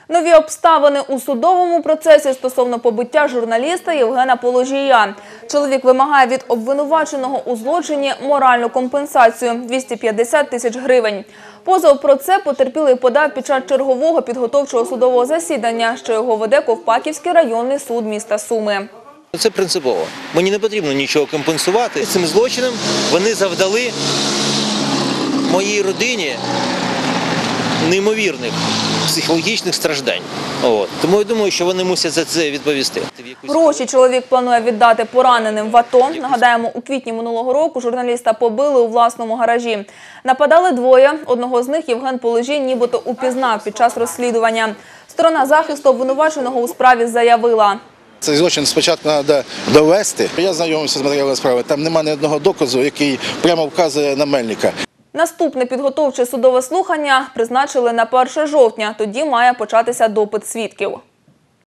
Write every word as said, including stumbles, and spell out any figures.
Нові обставини у судовому процесі стосовно побиття журналіста Євгена Положія. Чоловік вимагає від обвинуваченого у злочині моральну компенсацію – двісті п'ятдесят тисяч гривень. Позов про це потерпілий подав під час чергового підготовчого судового засідання, що його веде Ковпаківський районний суд міста Суми. Це принципово. Мені не потрібно нічого компенсувати. Цим злочином вони завдали моїй родині неймовірних психологічних страждань. От. Тому я думаю, що вони мусять за це відповісти. Гроші чоловік планує віддати пораненим в АТО. Нагадаємо, у квітні минулого року журналіста побили у власному гаражі. Нападали двоє. Одного з них Євген Положій нібито упізнав під час розслідування. Сторона захисту обвинуваченого у справі заявила: цей злочин спочатку треба довести. Я знайомився з матеріалами справи. Там немає ні одного доказу, який прямо вказує на Мельника. Наступне підготовче судове слухання призначили на перше жовтня. Тоді має початися допит свідків.